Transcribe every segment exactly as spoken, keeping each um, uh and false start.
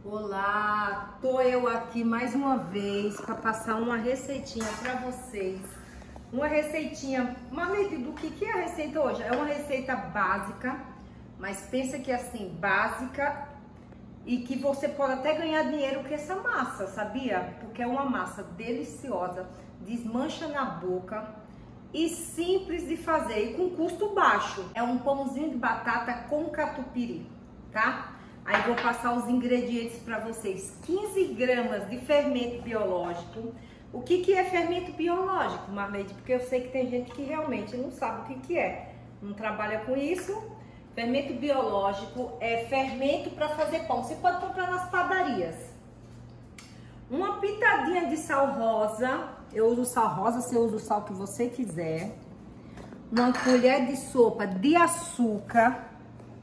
Olá, tô eu aqui mais uma vez para passar uma receitinha para vocês. Uma receitinha, Marlete, do que que é a receita hoje? É uma receita básica, mas pensa que assim, básica e que você pode até ganhar dinheiro com essa massa, sabia? Porque é uma massa deliciosa, desmancha na boca e simples de fazer e com custo baixo. É um pãozinho de batata com catupiry, tá? Aí vou passar os ingredientes para vocês. quinze gramas de fermento biológico. O que que é fermento biológico, Marlete? Porque eu sei que tem gente que realmente não sabe o que que é, não trabalha com isso. Fermento biológico é fermento para fazer pão. Você pode comprar nas padarias. Uma pitadinha de sal rosa. Eu uso sal rosa, você usa o sal que você quiser. Uma colher de sopa de açúcar.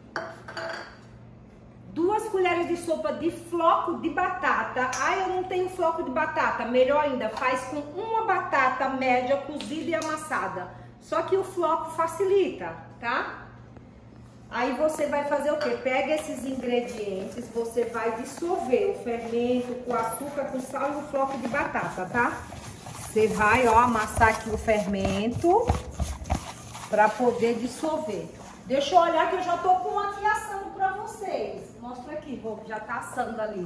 Duas colheres de sopa de floco de batata. Ah, eu não tenho floco de batata. Melhor ainda, faz com uma batata média cozida e amassada. Só que o floco facilita, tá? Aí você vai fazer o quê? Pega esses ingredientes, você vai dissolver o fermento com açúcar, com sal e o floco de batata, tá? Você vai, ó, amassar aqui o fermento para poder dissolver. Deixa eu olhar que eu já tô com aqui assando pra vocês. Mostra aqui, vou, já tá assando ali.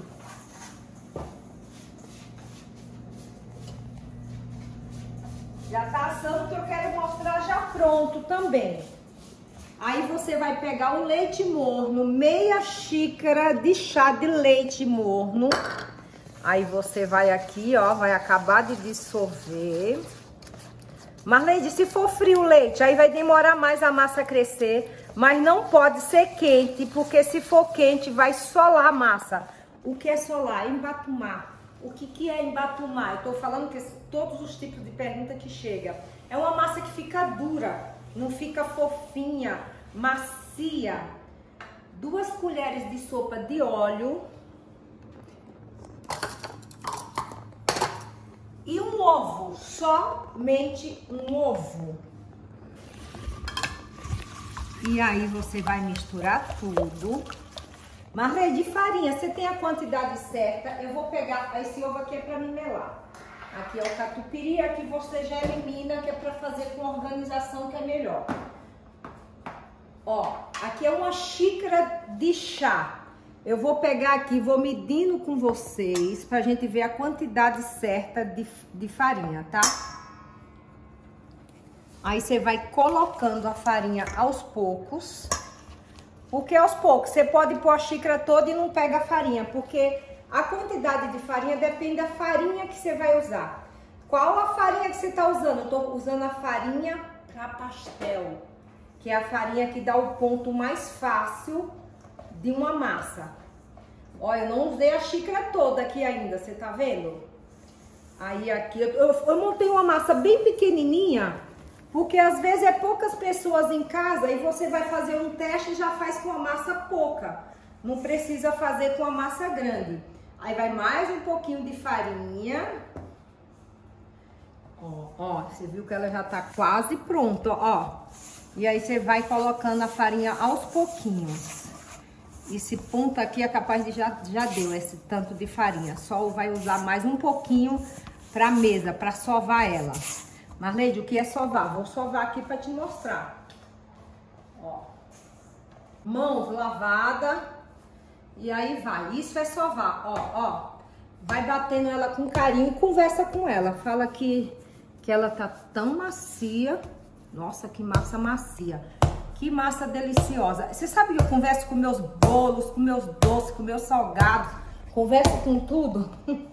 Já tá assando, que eu quero mostrar já pronto também. Aí você vai pegar o leite morno, meia xícara de chá de leite morno. Aí você vai aqui, ó, vai acabar de dissolver. Marlene, se for frio o leite, aí vai demorar mais a massa crescer, mas não pode ser quente, porque se for quente vai solar a massa. O que é solar? Embatumar. O que que é embatumar? Eu tô falando que todos os tipos de pergunta que chega. É uma massa que fica dura, não fica fofinha, macia. Duas colheres de sopa de óleo. E um ovo, somente um ovo. E aí você vai misturar tudo. Marlene, de farinha, você tem a quantidade certa. Eu vou pegar, esse ovo aqui é para nivelar. Aqui é o catupiry, aqui você já elimina, que é para fazer com organização, que é melhor. Ó, aqui é uma xícara de chá. Eu vou pegar aqui, vou medindo com vocês pra gente ver a quantidade certa de, de farinha, tá? Aí você vai colocando a farinha aos poucos. Porque aos poucos, você pode pôr a xícara toda e não pega a farinha, porque a quantidade de farinha depende da farinha que você vai usar. Qual a farinha que você tá usando? Eu tô usando a farinha para pastel, que é a farinha que dá o ponto mais fácil de uma massa. Ó, eu não usei a xícara toda aqui ainda, você tá vendo? Aí aqui, eu, eu, eu montei uma massa bem pequenininha, porque às vezes é poucas pessoas em casa e você vai fazer um teste e já faz com a massa pouca. Não precisa fazer com a massa grande. Aí vai mais um pouquinho de farinha. Ó, ó, você viu que ela já tá quase pronta, ó. E aí você vai colocando a farinha aos pouquinhos. Esse ponto aqui é capaz de já, já deu esse tanto de farinha. Só vai usar mais um pouquinho pra mesa, pra sovar ela. Marlene, o que é sovar? Vou sovar aqui pra te mostrar. Ó. Mãos lavadas. E aí vai. Isso é sovar, ó, ó. Vai batendo ela com carinho, conversa com ela. Fala que, que ela tá tão macia. Nossa, que massa macia. Que massa deliciosa. Você sabe que eu converso com meus bolos, com meus doces, com meus salgados. Converso com tudo.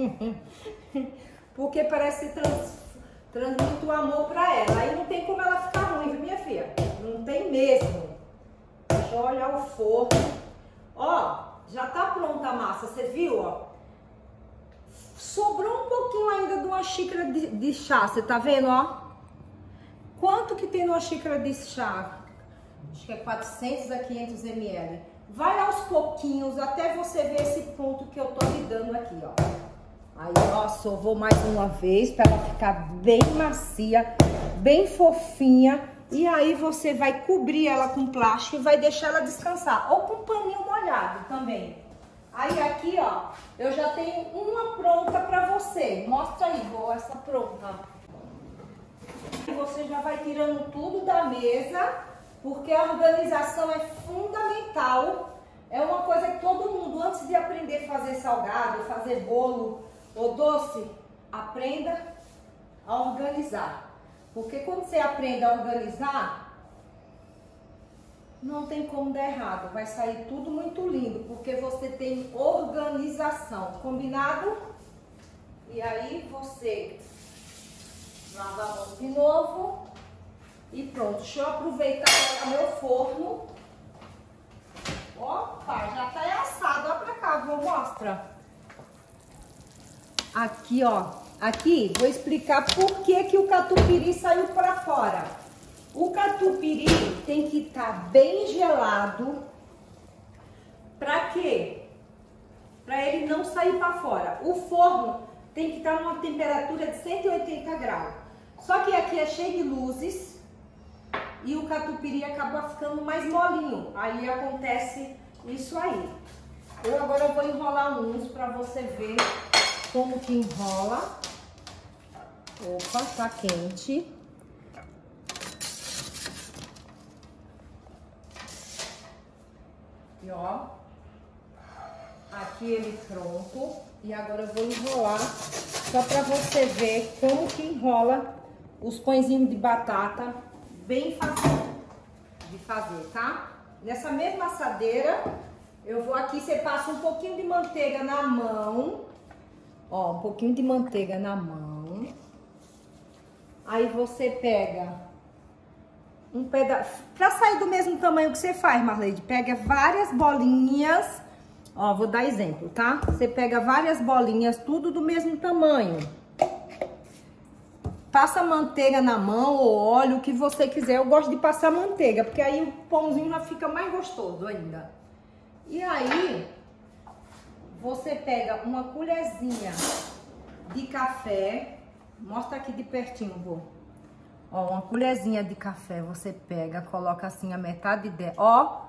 Porque parece que trans, transmite o amor pra ela. Aí não tem como ela ficar ruim, viu, minha filha? Não tem mesmo. Deixa eu olhar o forno. Ó, já tá pronta a massa, você viu, ó? Sobrou um pouquinho ainda de uma xícara de, de chá, você tá vendo, ó? Quanto que tem numa xícara de chá? Acho que é quatrocentos a quinhentos mililitros. Vai aos pouquinhos até você ver esse ponto que eu tô lhe dando aqui, ó. Aí, ó, sovou mais uma vez para ela ficar bem macia, bem fofinha. E aí você vai cobrir ela com plástico e vai deixar ela descansar. Ou com um paninho molhado também. Aí aqui, ó, eu já tenho uma pronta pra você. Mostra aí, vou essa pronta. E você já vai tirando tudo da mesa, porque a organização é fundamental. É uma coisa que todo mundo, antes de aprender a fazer salgado, fazer bolo ou doce, aprenda a organizar. Porque quando você aprende a organizar, não tem como dar errado. Vai sair tudo muito lindo, porque você tem organização. Combinado? E aí você lava a mão de novo. E pronto. Deixa eu aproveitar o meu forno. Opa, já tá assado. Olha pra cá, vou mostrar. Aqui, ó. Aqui, vou explicar por que que o catupiry saiu pra fora. O catupiry tem que estar bem gelado. Pra quê? Pra ele não sair pra fora. O forno tem que estar numa temperatura de cento e oitenta graus. Só que aqui é cheio de luzes e o catupiry acaba ficando mais molinho. Aí acontece isso aí. Eu agora vou enrolar uns pra você ver como que enrola. Opa, tá quente. E ó, aqui ele pronto. E agora eu vou enrolar só pra você ver como que enrola os pãezinhos de batata, bem fácil de fazer, tá? Nessa mesma assadeira, eu vou aqui, você passa um pouquinho de manteiga na mão. Ó, um pouquinho de manteiga na mão. Aí você pega um pedaço, pra sair do mesmo tamanho que você faz, Marleide, pega várias bolinhas, ó, vou dar exemplo, tá? Você pega várias bolinhas, tudo do mesmo tamanho. Passa manteiga na mão ou óleo, o que você quiser. Eu gosto de passar manteiga, porque aí o pãozinho já fica mais gostoso ainda. E aí, você pega uma colherzinha de café, mostra aqui de pertinho, vou. Ó, uma colherzinha de café, você pega, coloca assim a metade dela, ó.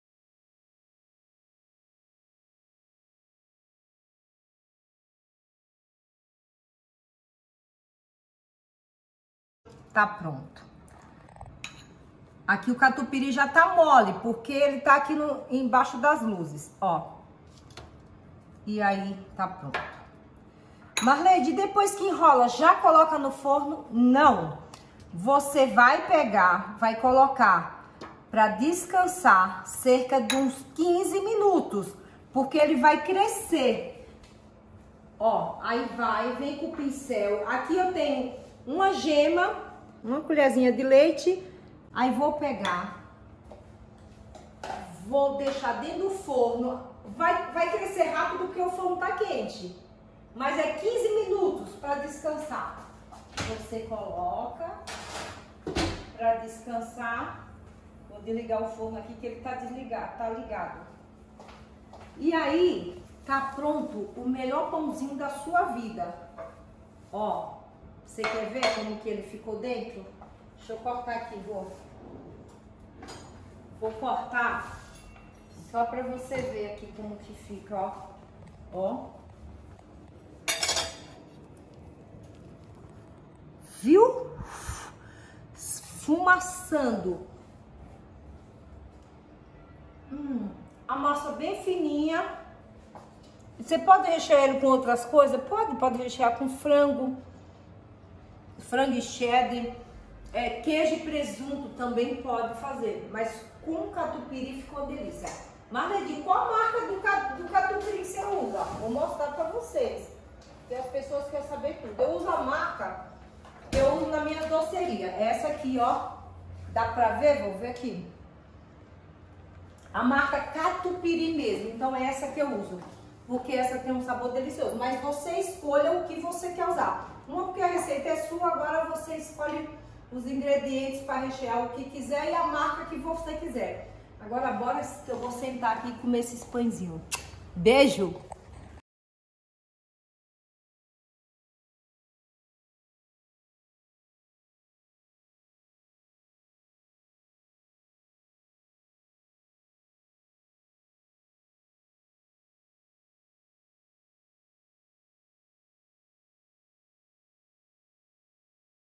Tá pronto. Aqui o catupiry já tá mole, porque ele tá aqui no, embaixo das luzes, ó. E aí, tá pronto. Marleide, depois que enrola, já coloca no forno? Não. Você vai pegar, vai colocar para descansar cerca de uns quinze minutos, porque ele vai crescer. Ó, aí vai, vem com o pincel. Aqui eu tenho uma gema, uma colherzinha de leite. Aí vou pegar, vou deixar dentro do forno. Vai, vai crescer rápido porque o forno tá quente. Mas é quinze minutos para descansar. Você coloca para descansar. Vou desligar o forno aqui que ele tá desligado, tá ligado. E aí, tá pronto o melhor pãozinho da sua vida. Ó, você quer ver como que ele ficou dentro? Deixa eu cortar aqui, vou. Vou cortar só pra você ver aqui como que fica, ó. Ó. Viu? Esfumaçando. Hum, a massa bem fininha. Você pode rechear ele com outras coisas? Pode, pode rechear com frango. Frango e cheddar. É, queijo e presunto também pode fazer, mas com catupiry ficou delícia. Marleide, qual a marca do, do catupiry que você usa? Vou mostrar pra vocês, porque as pessoas querem saber tudo. Eu uso a marca que eu uso na minha doceria. Essa aqui, ó, dá pra ver? Vou ver aqui. A marca Catupiry mesmo, então é essa que eu uso, porque essa tem um sabor delicioso. Mas você escolha o que você quer usar. Uma porque a receita é sua, agora você escolhe os ingredientes para rechear o que quiser e a marca que você quiser. Agora bora que eu vou sentar aqui e comer esses pãezinhos. Beijo!